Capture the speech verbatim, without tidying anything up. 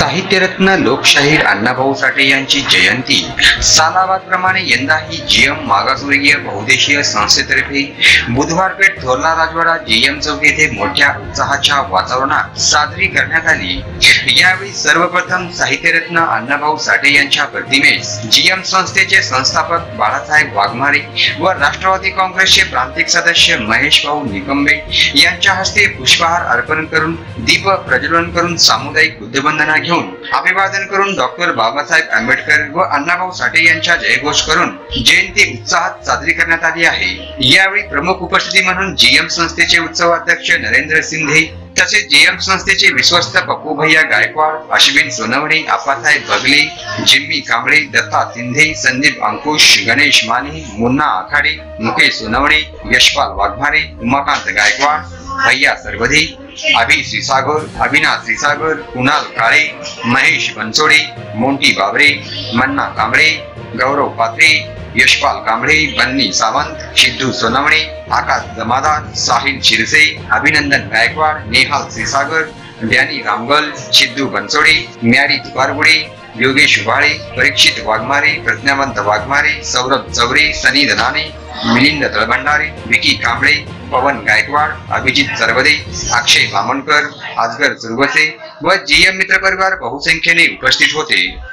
साहित्यरत्न लोकशाहीर अण्णाभाऊ साठे यांची जयंती सालाबादप्रमाणे यंदाही जीएम मागासवर्गीय बहुउद्देशीय संस्थेतर्फे बुधवार पेठ थोरला राजवाडा जीएम चौक येथे मोठ्या उत्साहाच्या वातावरणात साजरी करण्यात आली। यावेळी सर्वप्रथम साहित्यरत्न अण्णाभाऊ साठे यांच्या प्रतिमेस जीएम संस्थेचे संस्थापक बाळासाहेब वाघमारे व राष्ट्रवादी काँग्रेसचे प्रांतिक सदस्य महेश भाऊ निकंबे यांच्या हस्ते पुष्पहार अर्पण करून दीप प्रज्वलन करून सामुदायिक बुद्धवंदना घेऊन अभिवादन करून डॉक्टर बाबासाहेब आंबेडकर व अण्णाभाऊ साठे यांच्या जयघोष करून जयंती उत्साहात साजरी करण्यात आली आहे। यावेळी प्रमुख उपस्थिती म्हणून जीएम संस्थेचे उत्सव अध्यक्ष नरेंद्र सिंधे तसेच जीएम संस्थेचे विश्वस्त पप्पू भैया गायकवाड, अश्विन सोनवणे, आप्पासाहेब बगले, जिम्मी कांबळे, दत्ता सिंधे, संदीप अंकुश, गणेश माने, मुन्ना आखाडे, मुकेश सोनवणे, यशपाल वाघमारे, उमाकांत गायकवाड, भैया सरवदे, अभि श्रीसागर, अविनाश श्रीसागर, कुणाल काळे, महेश बनसोडे, मोंटी बाबरे, मन्ना कांबळे, गौरव पात्रे, यशपाल कांबळे, बन्नी सावंत, सिद्धू सोनवणे, आकाश जमादार, साहिल शिरसे, अभिनंदन गायकवाड, नेहाल श्रीसागर, डॅनी रामगल, सिद्धू बनसोडे, म्यारी तुकारगुडे, योगेश उभाळे, परीक्षित वाघमारे, प्रज्ञावंत वाघमारे, सौरभ चौरे, सनी दनाने, मिलिंद तळभंडारे, विकी कांबळे, पवन गायकवाड, अभिजित सरवदे, अक्षय बामणकर, आजगर सुरवसे व जीएम मित्र परिवार बहुसंख्येने उपस्थित होते।